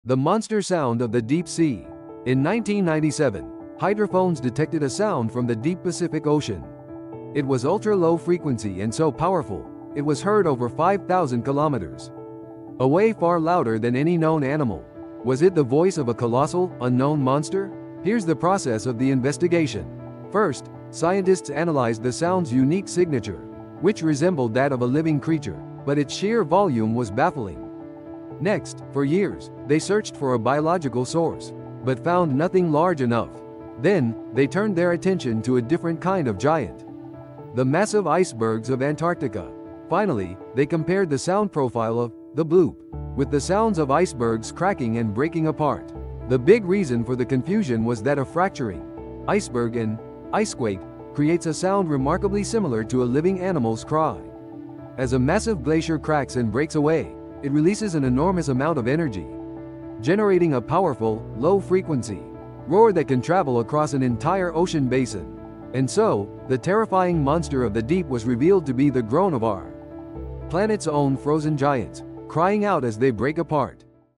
The monster sound of the deep sea. In 1997, hydrophones detected a sound from the deep Pacific Ocean. It was ultra-low frequency and so powerful, it was heard over 5,000 kilometers away, far louder than any known animal. Was it the voice of a colossal, unknown monster? Here's the process of the investigation. First, scientists analyzed the sound's unique signature, which resembled that of a living creature, but its sheer volume was baffling. Next, for years, they searched for a biological source, but found nothing large enough. Then, they turned their attention to a different kind of giant: the massive icebergs of Antarctica. Finally, they compared the sound profile of the Bloop with the sounds of icebergs cracking and breaking apart. The big reason for the confusion was that a fracturing iceberg and icequake creates a sound remarkably similar to a living animal's cry. As a massive glacier cracks and breaks away, it releases an enormous amount of energy, generating a powerful, low-frequency roar that can travel across an entire ocean basin. And so, the terrifying monster of the deep was revealed to be the groan of our planet's own frozen giants, crying out as they break apart.